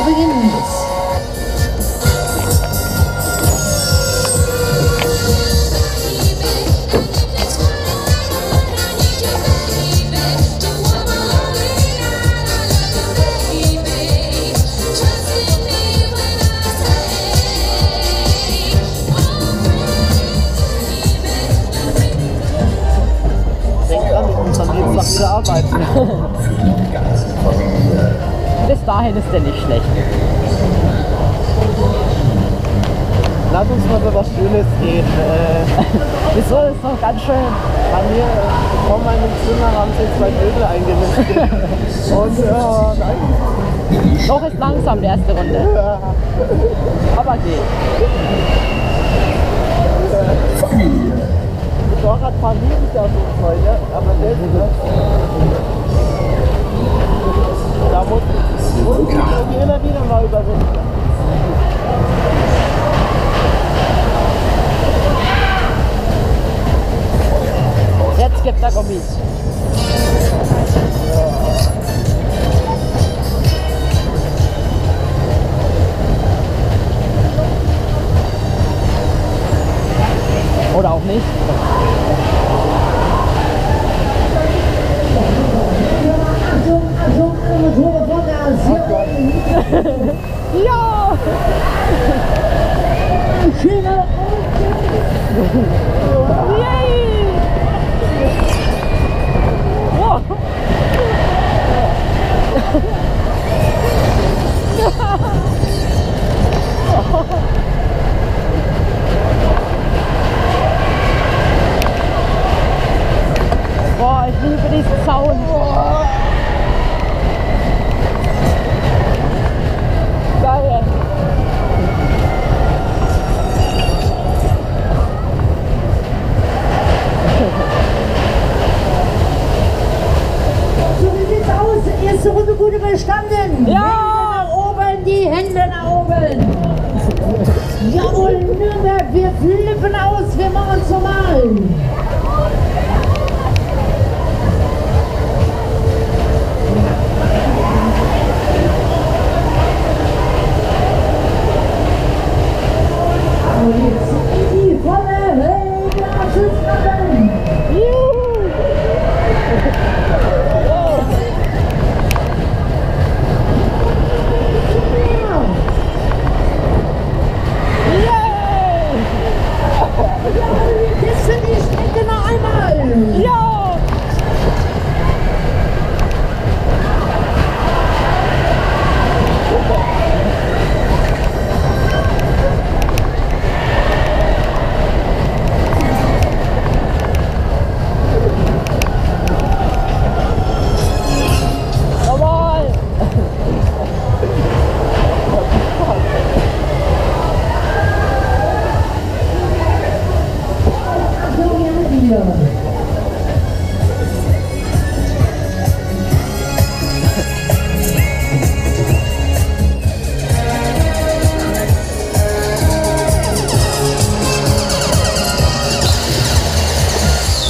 beginnt. Wieder arbeiten. Bis dahin ist der nicht schlecht. Lass uns mal so was Schönes gehen. Wieso ist doch ganz schön. Bei mir vor meinem Zimmer haben sie 2 Vögel eingenistet. Und nein. Noch ist langsam die erste Runde. Aber geht. Motorradfahren liebe ich ja so Freude, aber das da muss ich immer wieder mal überwinden. Jetzt gibt er Gummis. Oder auch nicht. Ja! Yay! Wow! Boah, ich liebe diesen Sound. Geil. So wie sieht's aus? Erste Runde gut überstanden. Ja! Hände nach oben, die Hände nach oben. Jawohl, Nürnberg, wir flippen aus, wir machen es normal.